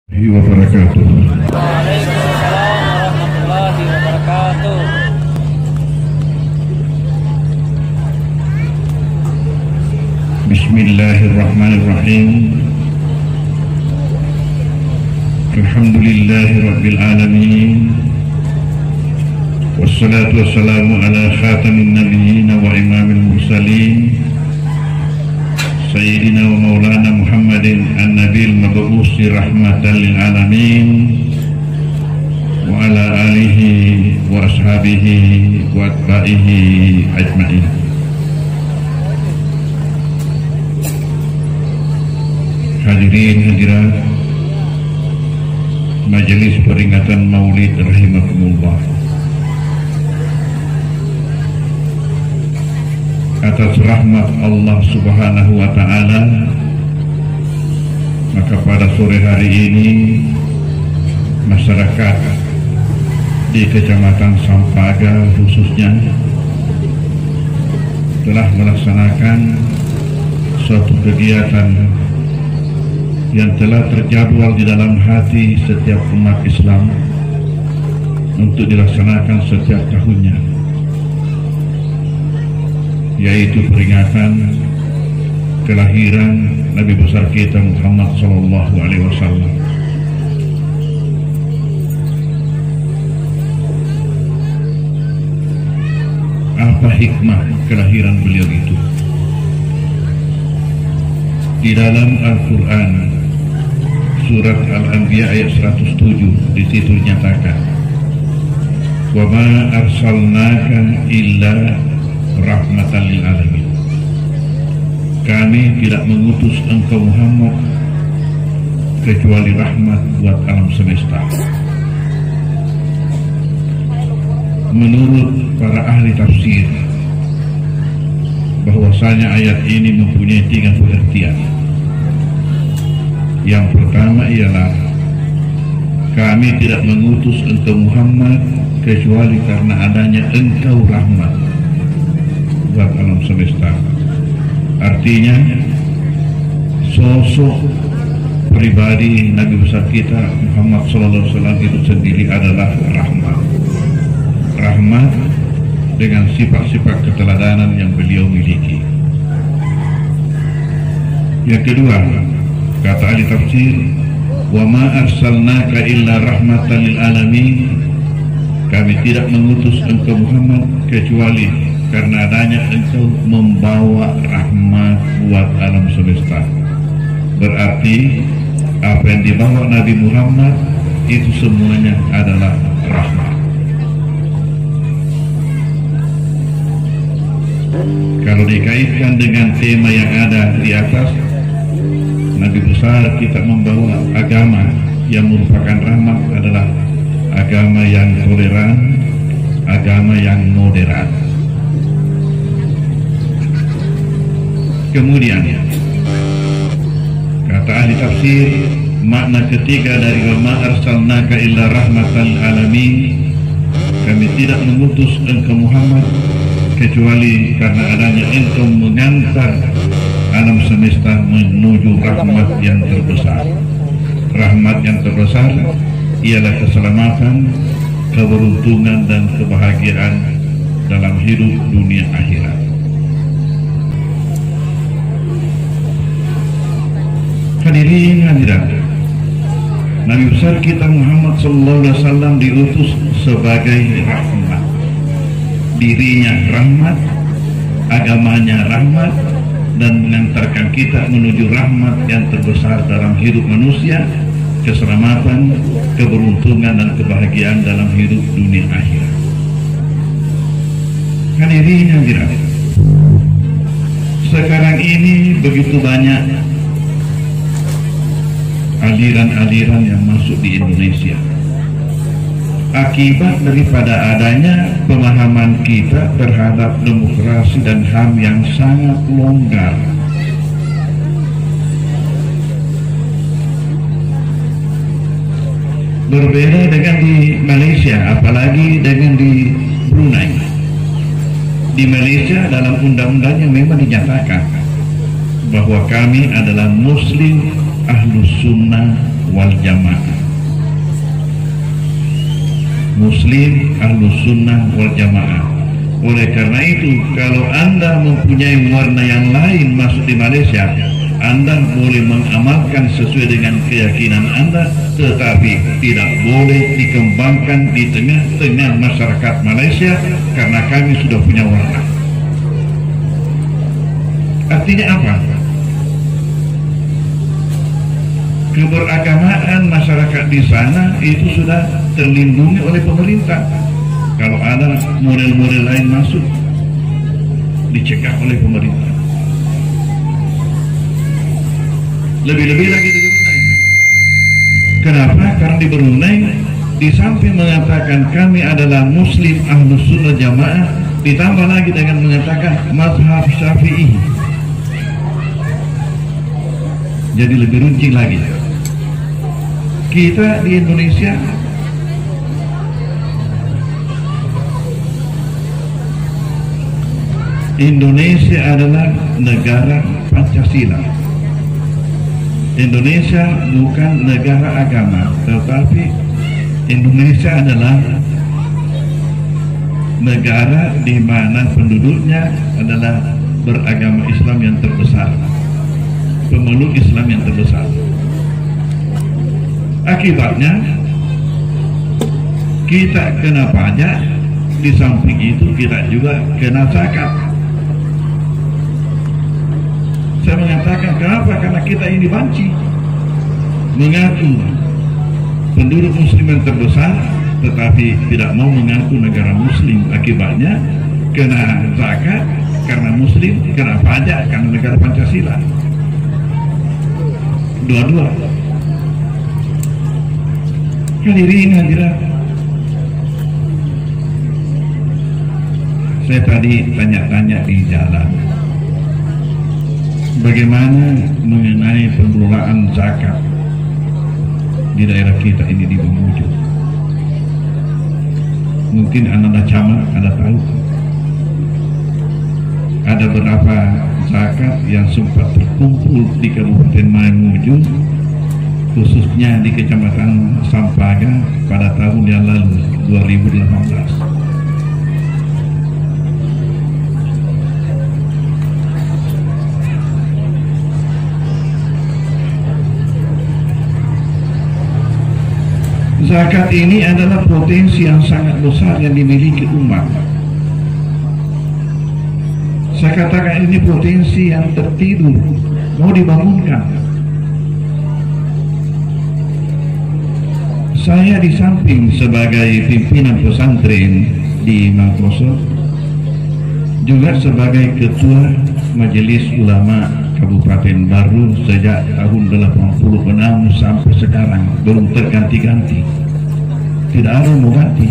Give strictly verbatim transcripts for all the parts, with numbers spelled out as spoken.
wabarakatuh. Waalaikumsalam warahmatullahi wabarakatuh. Bismillahirrahmanirrahim. Alhamdulillahi rabbil alamin. Wassalatu wassalamu ala khatamin nabiyyin wa imamil mursalin Sayyidina wa maulana Muhammadin an-nabil mabu'usi rahmatan lil alamin wa ala alihi wa ashabihi wa atba'ihi ajma'in. Hadirin hadirat Majelis Peringatan Maulid rahimakumullah. Atas rahmat Allah Subhanahu wa ta'ala, maka pada sore hari ini masyarakat di Kecamatan Sampaga khususnya telah melaksanakan suatu kegiatan yang telah terjadwal di dalam hati setiap umat Islam untuk dilaksanakan setiap tahunnya, yaitu peringatan kelahiran Nabi besar kita Muhammad Sallallahu Alaihi Wasallam. Apa hikmah kelahiran beliau itu? Di dalam Al-Quran surat Al-Anbiya ayat seratus tujuh di situ dinyatakan, wa ma arsalnaka illa rahmatan lil alamin. Kami tidak mengutus engkau Muhammad kecuali rahmat buat alam semesta. Menurut para ahli tafsir, bahwasanya ayat ini mempunyai tiga pengertian. Yang pertama ialah kami tidak mengutus engkau Muhammad kecuali karena adanya engkau rahmat buat alam semesta. Artinya sosok pribadi Nabi besar kita Muhammad Sallallahu Alaihi Wasallam itu sendiri adalah rahmat. Rahmat dengan sifat-sifat keteladanan yang beliau miliki. Yang kedua, kata ahli tafsir, wa ma arsalnaka illa rahmatan lil alamin. Kami tidak mengutus engkau Muhammad kecuali karena adanya engkau membawa rahmat buat alam semesta. Berarti apa yang dibawa Nabi Muhammad itu semuanya adalah rahmat. Kalau dikaitkan dengan tema yang ada di atas, Nabi besar kita membawa agama yang merupakan rahmat adalah agama yang toleran, agama yang moderat. Kemudian kata ahli tafsir, makna ketiga dari wa ma arsalnaka illa rahmatan alamin, kami tidak mengutus engkau Muhammad kecuali karena adanya engkau mengantar alam semesta menuju rahmat yang terbesar. Rahmat yang terbesar ialah keselamatan, keberuntungan dan kebahagiaan dalam hidup dunia akhirat. Hadirin hadirat, Nabi besar kita Muhammad Sallallahu Alaihi Wasallam diutus sebagai rahmat. Dirinya rahmat, agamanya rahmat, dan mengantarkan kita menuju rahmat yang terbesar dalam hidup manusia, keselamatan, keberuntungan dan kebahagiaan dalam hidup dunia akhirat. Hadirin hadirat, sekarang ini begitu banyak aliran-aliran yang masuk di Indonesia akibat daripada adanya pemahaman kita terhadap demokrasi dan H A M yang sangat longgar. Berbeda dengan di Malaysia, apalagi dengan di Brunei. Di Malaysia dalam undang-undangnya memang dinyatakan bahwa kami adalah Muslim Ahlus Sunnah wal Jamaah. Muslim Ahlus Sunnah wal Jamaah. Oleh karena itu, kalau Anda mempunyai warna yang lain masuk di Malaysia, Anda boleh mengamalkan sesuai dengan keyakinan Anda, tetapi tidak boleh dikembangkan di tengah-tengah masyarakat Malaysia karena kami sudah punya warna. Artinya apa? Keberagamaan masyarakat di sana itu sudah terlindungi oleh pemerintah. Kalau ada model-model lain masuk, dicegah oleh pemerintah. Lebih-lebih lagi di Brunei. Kenapa? Karena di Brunei, di samping mengatakan kami adalah Muslim Ahlus Sunnah Jamaah, ditambah lagi dengan mengatakan mazhab Syafi'i. Jadi lebih runcing lagi. Kita di Indonesia Indonesia adalah negara Pancasila. Indonesia bukan negara agama, tetapi Indonesia adalah negara di mana penduduknya adalah beragama Islam yang terbesar, pemeluk Islam yang terbesar. Akibatnya kita kena pajak, di samping itu kita juga kena zakat. Saya mengatakan kenapa? Karena kita ini banci mengaku penduduk muslim yang terbesar, tetapi tidak mau mengaku negara muslim. Akibatnya kena zakat karena muslim, kena pajak karena negara Pancasila. Dua-dua. Hadirin hadirat, saya tadi tanya-tanya di jalan, bagaimana mengenai pengelolaan zakat di daerah kita ini di Mamuju. Mungkin anak-anak camat ada tahu, ada beberapa zakat yang sempat terkumpul di Kabupaten Mamuju, khususnya di Kecamatan Sampaga pada tahun yang lalu, dua ribu delapan belas. Zakat ini adalah potensi yang sangat besar yang dimiliki umat. Saya katakan ini potensi yang tertidur, mau dibangunkan. Saya di samping sebagai pimpinan pesantren di Mangkosor, juga sebagai ketua Majelis Ulama Kabupaten Baru sejak tahun delapan puluh enam sampai sekarang, belum terganti-ganti. Tidak ada yang mau ganti.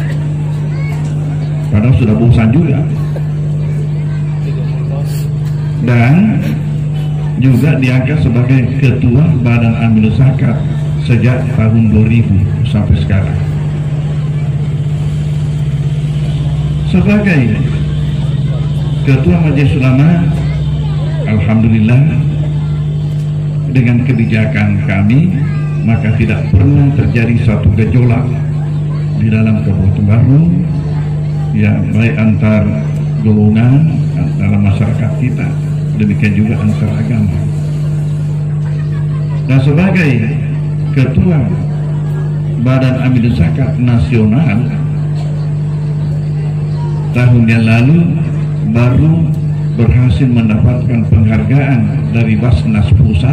Padahal sudah bosan juga. Dan juga diangkat sebagai ketua Badan Amil Zakat sejak tahun dua ribu sampai sekarang. Sebagai ketua Majelis Ulama, alhamdulillah dengan kebijakan kami maka tidak pernah terjadi satu gejolak di dalam Kabupaten Baru, ya, baik antar golongan, antara masyarakat kita, demikian juga antar agama. Dan sebagai ketua Badan Amil Zakat Nasional, tahun yang lalu baru berhasil mendapatkan penghargaan dari Basnas Pusat,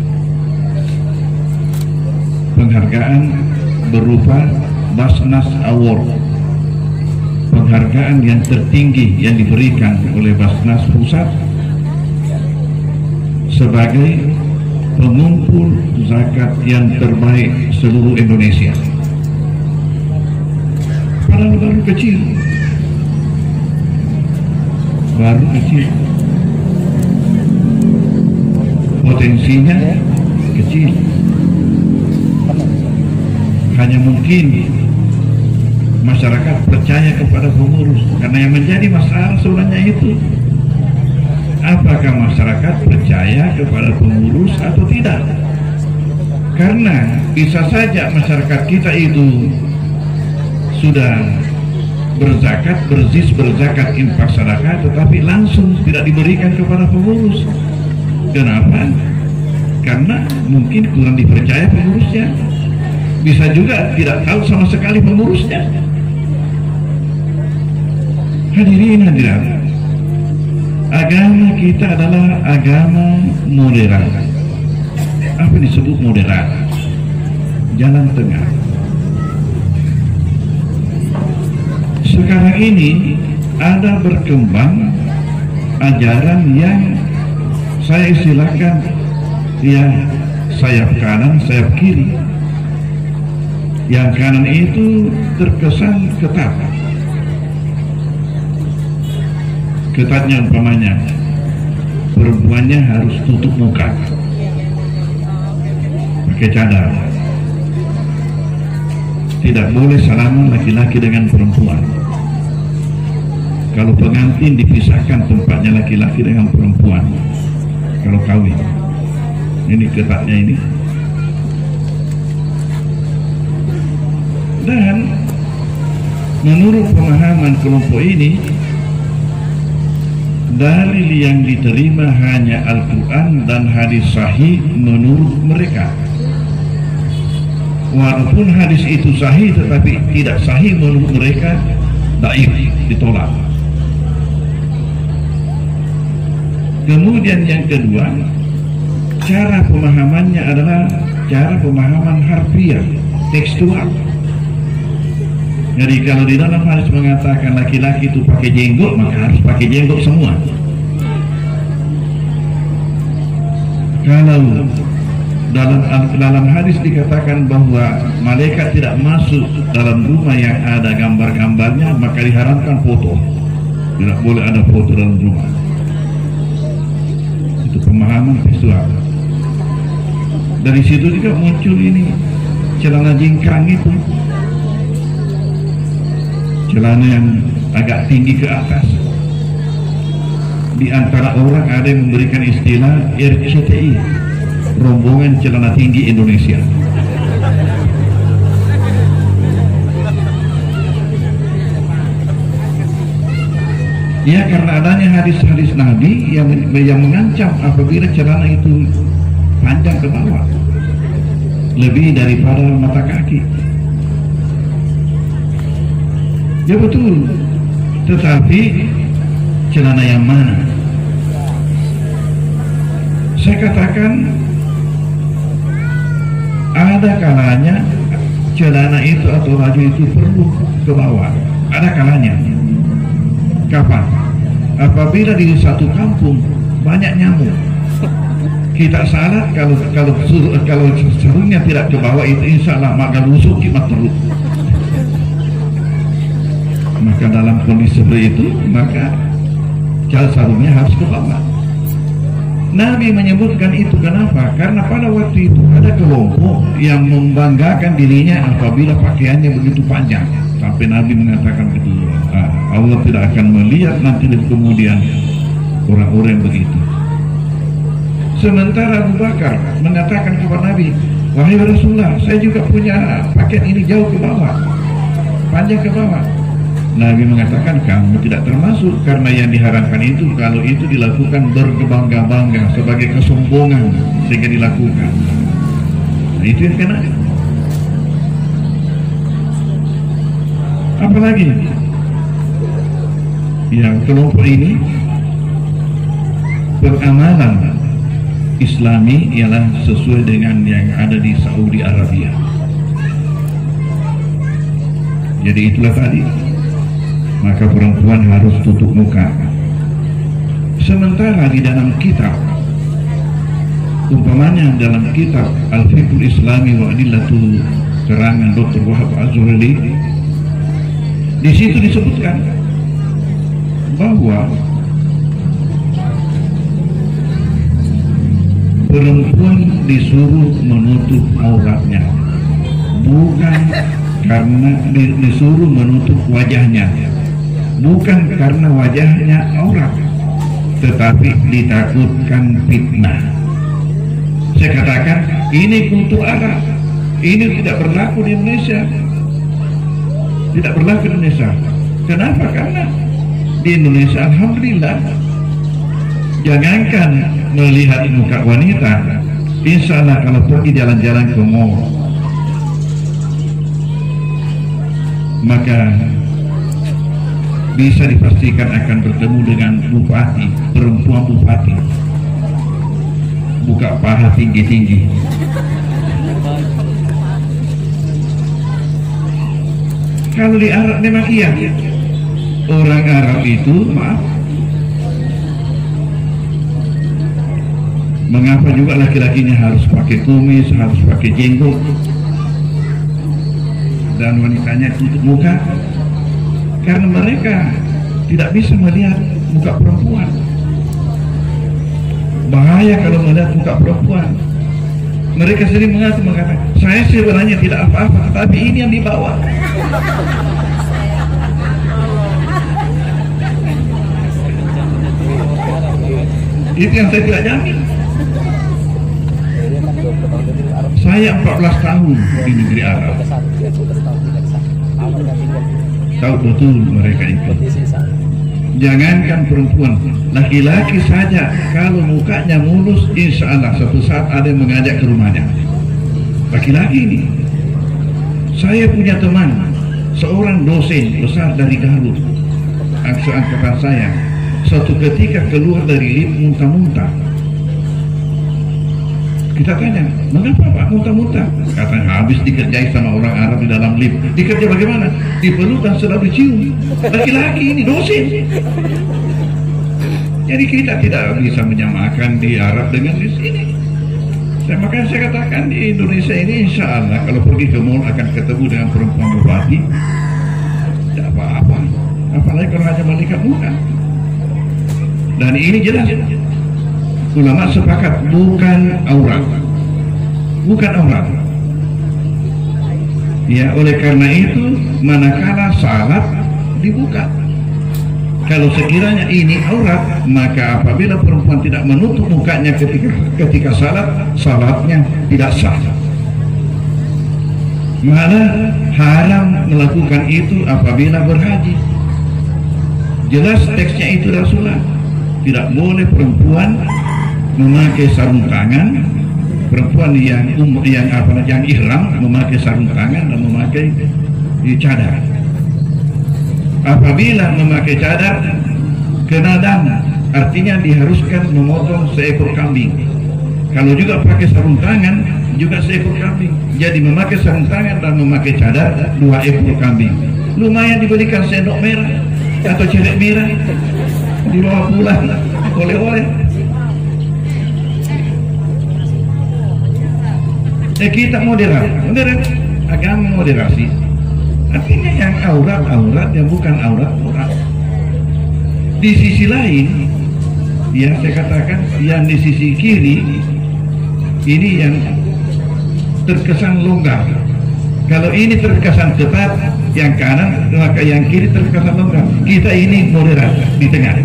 penghargaan berupa Basnas Award, penghargaan yang tertinggi yang diberikan oleh Basnas Pusat sebagai pengumpul zakat yang terbaik seluruh Indonesia. Padahal baru kecil, baru kecil, potensinya kecil. Hanya mungkin masyarakat percaya kepada pengurus, karena yang menjadi masalah sebenarnya itu, apakah masyarakat percaya kepada pengurus atau tidak. Karena bisa saja masyarakat kita itu sudah berzakat, berzis, berzakat, infak, sedekah, tetapi langsung tidak diberikan kepada pengurus. Kenapa? Karena mungkin kurang dipercaya pengurusnya. Bisa juga tidak tahu sama sekali pengurusnya. Hadirin hadirat, agama kita adalah agama moderat. Apa disebut moderat? Jalan tengah. Sekarang ini ada berkembang ajaran yang saya istilahkan ya sayap kanan, sayap kiri. Yang kanan itu terkesan ketat. Ketatnya umpamanya perempuannya harus tutup muka, pakai cadar, tidak boleh salaman laki-laki dengan perempuan. Kalau pengantin dipisahkan tempatnya laki-laki dengan perempuan kalau kawin. Ini ketatnya ini. Dan menurut pemahaman kelompok ini, dalil yang diterima hanya Al-Quran dan hadis sahih menurut mereka. Walaupun hadis itu sahih tetapi tidak sahih menurut mereka, dhaif, ditolak. Kemudian yang kedua, cara pemahamannya adalah cara pemahaman harfiah, tekstual. Jadi kalau di dalam hadis mengatakan laki-laki itu pakai jenggot, maka harus pakai jenggot semua. Kalau dalam dalam hadis dikatakan bahwa malaikat tidak masuk dalam rumah yang ada gambar-gambarnya, maka diharamkan foto. Tidak boleh ada foto dalam rumah. Itu pemahaman visual. Dari situ juga muncul ini celana jingkrang itu. Celana yang agak tinggi ke atas. Di antara orang ada yang memberikan istilah R C T I, rombongan celana tinggi Indonesia. Ya, karena adanya hadis-hadis Nabi yang, yang mengancam apabila celana itu panjang ke bawah, lebih daripada mata kaki. Ya betul, tetapi celana yang mana? Saya katakan ada kalanya celana itu atau baju itu perlu ke bawah. Ada kalanya. Kapan? Apabila di satu kampung banyak nyamuk. Kita salah kalau kalau kalau sarungnya tidak ke bawah, itu insya Allah maka busuk kimat terus. Maka dalam kondisi seperti itu, maka cal sarungnya harus ke bawah. Nabi menyebutkan itu kenapa? Karena pada waktu itu ada kelompok yang membanggakan dirinya apabila pakaiannya begitu panjang, sampai Nabi mengatakan itu, ah, Allah tidak akan melihat nanti di kemudian orang-orang begitu. Sementara Abu Bakar mengatakan kepada Nabi, wahai Rasulullah, saya juga punya pakaian ini jauh ke bawah, panjang ke bawah. Nabi mengatakan kamu tidak termasuk, karena yang diharamkan itu kalau itu dilakukan berbangga-bangga sebagai kesombongan sehingga dilakukan. Nah, itu yang kena. Apalagi yang kelompok ini beramalan Islami ialah sesuai dengan yang ada di Saudi Arabia. Jadi itulah tadi, maka perempuan harus tutup muka. Sementara di dalam kitab, umpamanya dalam kitab Al-Fiqhul Islami wa Adillatul karangan Doktor Wahab Az-Zuhri, di situ disebutkan bahwa perempuan disuruh menutup auratnya, bukan karena disuruh menutup wajahnya, bukan karena wajahnya aurat, tetapi ditakutkan fitnah. Saya katakan ini kultur Arab, ini tidak berlaku di Indonesia, tidak berlaku di Indonesia. Kenapa? Karena di Indonesia alhamdulillah, jangankan melihat muka wanita, insya Allah kalau pergi jalan-jalan ke mall, maka bisa dipastikan akan bertemu dengan bupati, perempuan bupati, buka paha tinggi-tinggi. Kalau di Arab memang iya, orang Arab itu, maaf, mengapa juga laki-lakinya harus pakai kumis, harus pakai jenggot, dan wanitanya tutup muka? Karena mereka tidak bisa melihat muka perempuan. Bahaya kalau melihat muka perempuan. Mereka sering mengaku mengatakan, saya sebenarnya tidak apa-apa, tapi ini yang dibawa. Itu yang saya tidak jamin. Saya empat belas tahun di negeri Arab, tahu betul mereka itu. Jangankan perempuan, laki-laki saja kalau mukanya mulus, insya Allah suatu saat ada yang mengajak ke rumahnya. Laki-laki ini, saya punya teman, seorang dosen besar dari Garut, angkatan saya. Suatu ketika keluar dari lift muntah-muntah. Kita tanya, mengapa Pak muntah-muntah? Katanya habis dikerjai sama orang Arab di dalam lift. Dikerja bagaimana? Dipeluk dan selalu dicium. Laki-laki ini dosen. Jadi kita tidak bisa menyamakan di Arab dengan di sini. Saya, makanya saya katakan di Indonesia ini insya Allah kalau pergi ke mall akan ketemu dengan perempuan bupati. Tidak apa-apa. Apalagi kalau hanya melihat muka. Dan ini jelas. Ulama sepakat bukan aurat, bukan aurat. Ya, oleh karena itu manakala salat dibuka. Kalau sekiranya ini aurat, maka apabila perempuan tidak menutup mukanya ketika ketika salat, salatnya tidak sah. Malah haram melakukan itu apabila berhaji. Jelas teksnya itu Rasulullah. Tidak boleh perempuan memakai sarung tangan, perempuan yang umur yang apa yang ihram memakai sarung tangan dan memakai cadar. Apabila memakai cadar kena dam, artinya diharuskan memotong seekor kambing. Kalau juga pakai sarung tangan juga seekor kambing. Jadi memakai sarung tangan dan memakai cadar dua ekor kambing. Lumayan diberikan sendok merah atau celek merah dibawa pulang oleh-oleh. Eh, kita moderat, moderat, agama moderasi. Artinya yang aurat-aurat, yang bukan aurat-aurat. Di sisi lain, ya saya katakan, yang di sisi kiri, ini yang terkesan longgar. Kalau ini terkesan ketat, yang kanan, maka yang kiri terkesan longgar. Kita ini moderat, di tengah.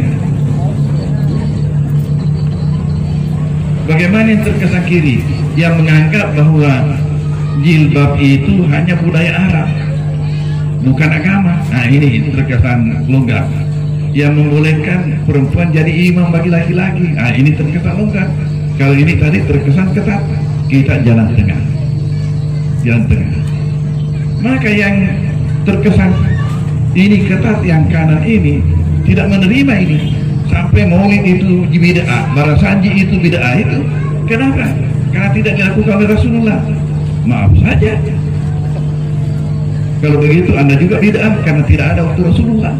Bagaimana yang terkesan kiri? Yang menganggap bahwa jilbab itu hanya budaya Arab, bukan agama. Nah ini terkesan longgar. Yang membolehkan perempuan jadi imam bagi laki-laki. Nah ini terkesan longgar. Kalau ini tadi terkesan ketat, kita jalan tengah. Jalan tengah. Maka yang terkesan ini ketat, yang kanan ini tidak menerima ini. Sampai maulid itu bid'ah, barasanji itu bid'ah itu. Kenapa? Karena tidak dilakukan oleh Rasulullah. Maaf saja. Kalau begitu Anda juga bid'ah karena tidak ada waktu Rasulullah.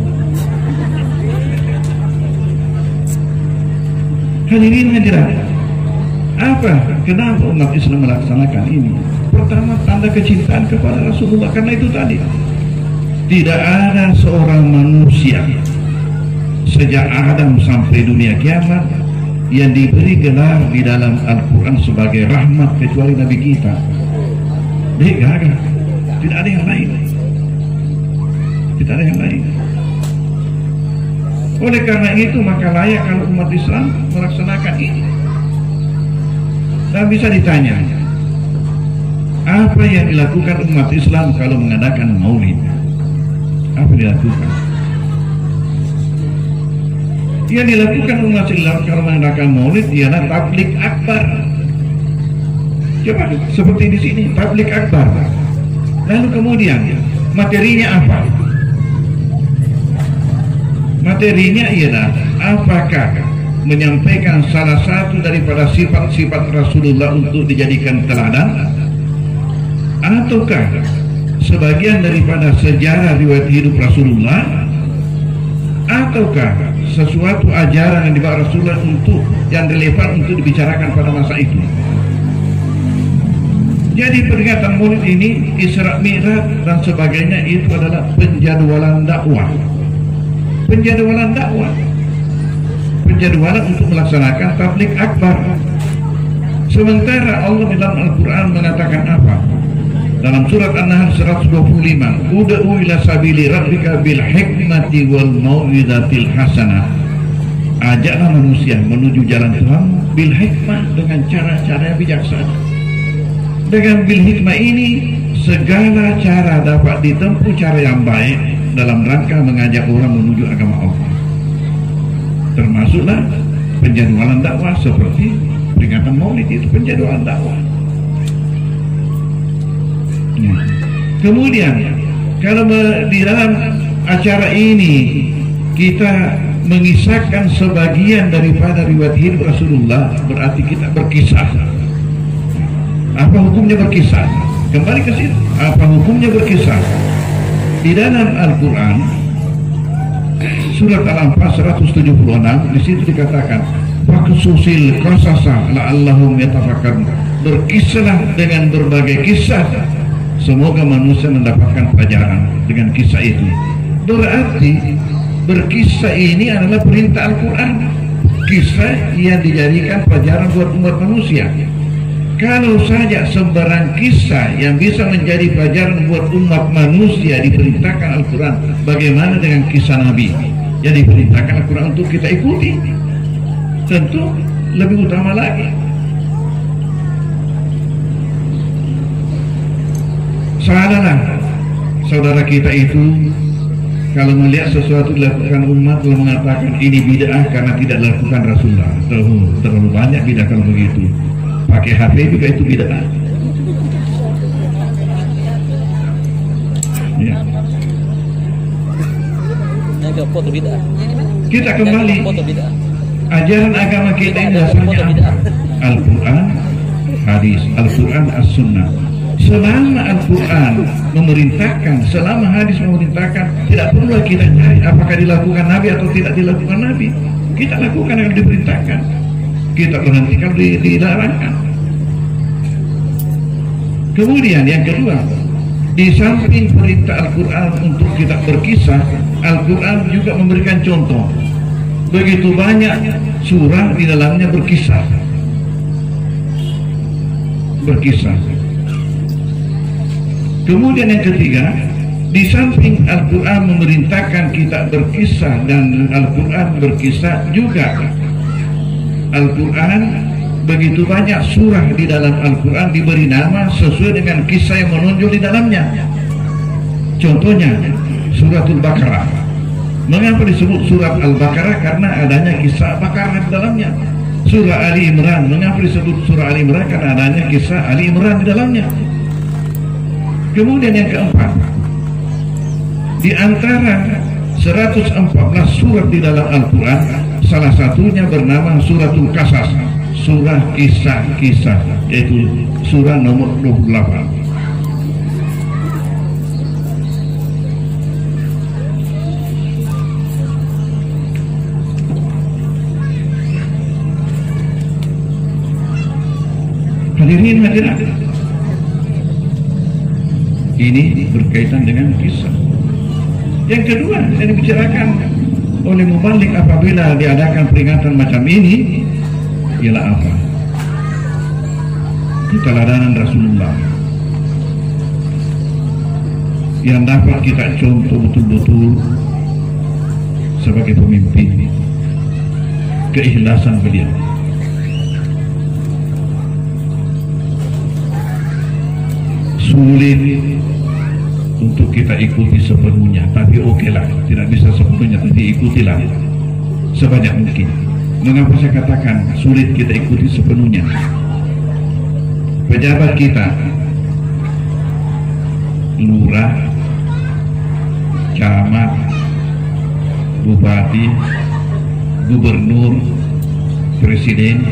Hadirin hadirat, apa? Kenapa umat Islam melaksanakan ini? Pertama, tanda kecintaan kepada Rasulullah. Karena itu tadi, tidak ada seorang manusia sejak Adam sampai dunia kiamat yang diberi gelar di dalam Al-Quran sebagai rahmat kecuali Nabi kita. Tidak ada, tidak ada yang lain, tidak ada yang lain. Oleh karena itu maka layak kalau umat Islam melaksanakan ini. Dan bisa ditanya, apa yang dilakukan umat Islam kalau mengadakan maulid? Apa yang dilakukan? Yang dilakukan umat Islam kalau mengadakan maulid ialah tablik akbar. Coba seperti di sini, tablik akbar. Lalu kemudian materinya apa? Materinya ialah apakah menyampaikan salah satu daripada sifat-sifat Rasulullah untuk dijadikan teladan, ataukah sebagian daripada sejarah riwayat hidup Rasulullah, ataukah sesuatu ajaran yang dibawa Rasulullah untuk yang relevan untuk dibicarakan pada masa itu. Jadi peringatan maulid ini, Isra Mi'raj dan sebagainya itu adalah penjadwalan dakwah. Penjadwalan dakwah. Penjadwalan untuk melaksanakan tablik akbar. Sementara Allah dalam Al-Quran mengatakan apa? Dalam surat An-Nahl seratus dua puluh lima, ud'u ila sabili rabbika bil hikmati wal mau'izatil hasanah. Ajaklah manusia menuju jalan Tuhan bil hikmah, dengan cara-cara yang bijaksana. Dengan bil hikmah ini segala cara dapat ditempuh cara yang baik dalam rangka mengajak orang menuju agama Allah. Termasuklah penjadwalan dakwah seperti peringatan maulid, itu penjadwalan dakwah. Ya. Kemudian kalau di dalam acara ini kita mengisahkan sebagian daripada riwayat hidup Rasulullah, berarti kita berkisah. Apa hukumnya berkisah? Kembali ke situ. Apa hukumnya berkisah? Di dalam Al-Quran surat Al-Anfal seratus tujuh puluh enam, di situ dikatakan faqsusil qasasa la'allahum yatafakkarun. Berkisahlah dengan berbagai kisah, semoga manusia mendapatkan pelajaran dengan kisah itu. Berarti berkisah ini adalah perintah Al-Quran, kisah yang dijadikan pelajaran buat umat manusia. Kalau saja sembarang kisah yang bisa menjadi pelajaran buat umat manusia diperintahkan Al-Quran, bagaimana dengan kisah Nabi yang diperintahkan Al-Quran untuk kita ikuti? Tentu lebih utama lagi. Salahlah saudara kita itu kalau melihat sesuatu dilakukan umat lalu mengatakan ini bid'ah karena tidak dilakukan Rasulullah. Terlalu, terlalu banyak bid'ah kalau begitu. Pakai H P juga itu bid'ah. Ya. Foto bid'ah. Kita kembali. Ajaran agama kita ini dasarnya Al-Quran, hadis, Al-Quran, As-Sunnah. Selama Al-Quran memerintahkan, selama hadis memerintahkan, tidak perlu kita cari apakah dilakukan Nabi atau tidak dilakukan Nabi. Kita lakukan yang diperintahkan, kita berhentikan dilarangkan. Kemudian yang kedua, di samping perintah Al-Quran untuk kita berkisah, Al-Quran juga memberikan contoh. Begitu banyak surah di dalamnya berkisah. Berkisah. Kemudian yang ketiga, di samping Al-Quran memerintahkan kita berkisah dan Al-Quran berkisah juga, Al-Quran begitu banyak surah di dalam Al-Quran diberi nama sesuai dengan kisah yang menonjol di dalamnya. Contohnya Suratul Baqarah. Mengapa disebut surat Al-Baqarah? Karena adanya kisah Baqarah di dalamnya. Surah Ali Imran. Mengapa disebut surah Ali Imran? Karena adanya kisah Ali Imran di dalamnya. Kemudian yang keempat, di antara seratus empat belas surat di dalam Al-Quran, salah satunya bernama Suratul Qasas, surah kisah-kisah, yaitu surah nomor dua puluh delapan. Hadirin hadirat, ini berkaitan dengan kisah. Yang kedua yang dibicarakan oleh mubalik apabila diadakan peringatan macam ini ialah apa? Keteladanan Rasulullah yang dapat kita contoh betul-betul sebagai pemimpin, keikhlasan beliau. sulit untuk kita ikuti sepenuhnya, tapi oke lah, tidak bisa sepenuhnya, tapi ikutilah sebanyak mungkin. Mengapa saya katakan sulit kita ikuti sepenuhnya? Pejabat kita, lurah, camat, bupati, gubernur, presiden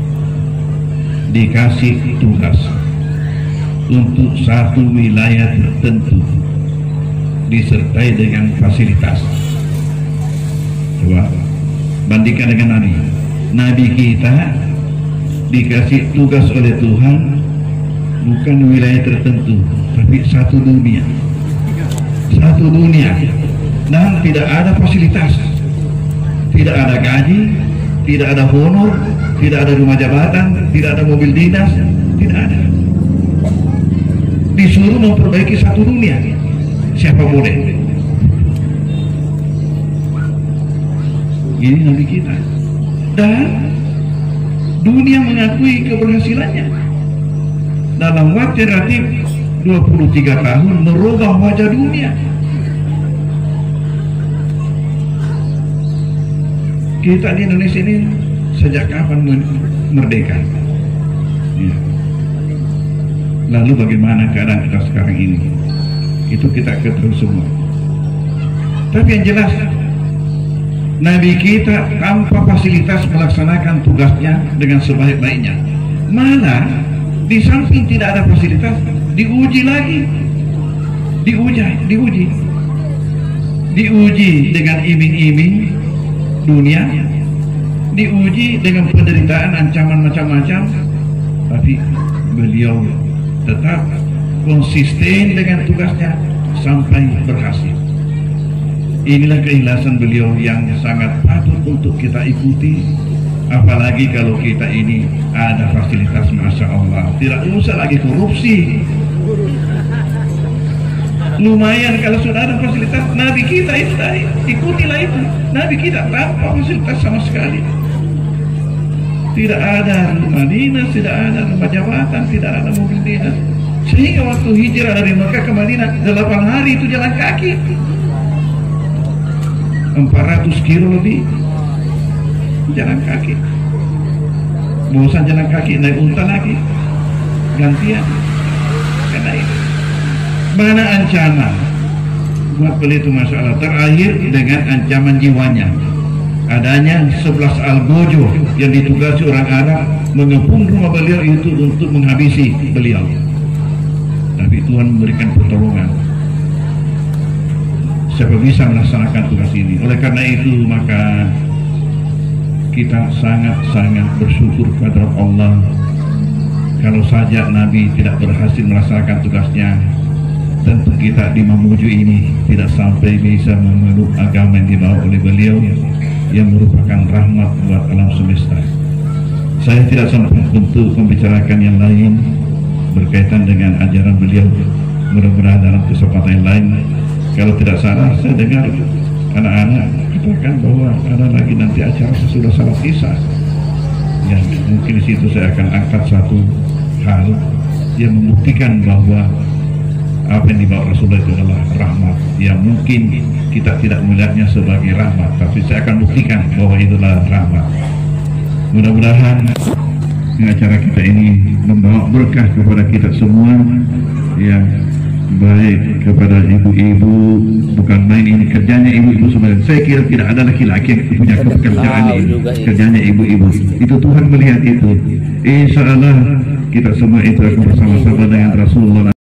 dikasih tugas untuk satu wilayah tertentu disertai dengan fasilitas. Coba bandingkan dengan Nabi. Nabi kita dikasih tugas oleh Tuhan bukan wilayah tertentu, tapi satu dunia, satu dunia, dan tidak ada fasilitas, tidak ada gaji, tidak ada honor, tidak ada rumah jabatan, tidak ada mobil dinas, tidak ada. Disuruh memperbaiki satu dunia. Siapa boleh? Ini Nabi kita. Dan dunia mengakui keberhasilannya. Dalam waktu relatif dua puluh tiga tahun merubah wajah dunia. Kita di Indonesia ini sejak kapan merdeka? Ya. Lalu bagaimana keadaan kita sekarang ini? Itu kita ketahui semua. Tapi yang jelas, Nabi kita tanpa fasilitas melaksanakan tugasnya dengan sebaik-baiknya. Malah di samping tidak ada fasilitas, diuji lagi, diuji, diuji, diuji dengan iming-iming dunia, diuji dengan penderitaan, ancaman macam-macam, tapi beliau tetap konsisten dengan tugasnya sampai berhasil. Inilah keikhlasan beliau yang sangat patut untuk kita ikuti. Apalagi kalau kita ini ada fasilitas, Masya Allah, tidak usah lagi korupsi. Lumayan kalau sudah ada fasilitas. Nabi kita itu tadi, ikutilah itu. Nabi kita tanpa fasilitas sama sekali. Tidak ada rumah dinas, tidak ada rumah jabatan, tidak ada mobil dinas. Sehingga waktu hijrah dari Mekah ke Madinah delapan hari itu jalan kaki, empat ratus kilo lebih jalan kaki. Bosan jalan kaki, naik unta lagi, gantian. Karena itu mana ancaman buat beliau itu, Masya Allah, terakhir dengan ancaman jiwanya. Adanya sebelas algojo yang ditugasi orang Arab mengepung rumah beliau itu untuk menghabisi beliau. Tapi Tuhan memberikan pertolongan. Siapa bisa melaksanakan tugas ini? Oleh karena itu maka kita sangat-sangat bersyukur kepada Allah. Kalau saja Nabi tidak berhasil melaksanakan tugasnya, tentu kita di Mamuju ini tidak sampai bisa memeluk agama yang dibawa oleh beliau, yang merupakan rahmat buat alam semesta. Saya tidak sempat untuk membicarakan yang lain berkaitan dengan ajaran beliau. Mudah-mudahan dalam kesempatan yang lain, kalau tidak salah saya dengar anak-anak katakan bahwa ada lagi nanti acara sesudah salat Isya. Ya, mungkin di situ saya akan angkat satu hal yang membuktikan bahwa apa yang dibawa Rasulullah itu adalah rahmat, yang mungkin kita tidak melihatnya sebagai rahmat, tapi saya akan buktikan bahwa itulah rahmat. Mudah-mudahan acara kita ini membawa berkah kepada kita semua, yang baik kepada ibu-ibu. Bukan main ini kerjanya ibu-ibu sebenarnya. Saya kira tidak ada laki-laki yang punya pekerjaan ini, kerjanya ibu-ibu. Itu Tuhan melihat itu. Insya Allah kita semua itu akan bersama-sama dengan Rasulullah.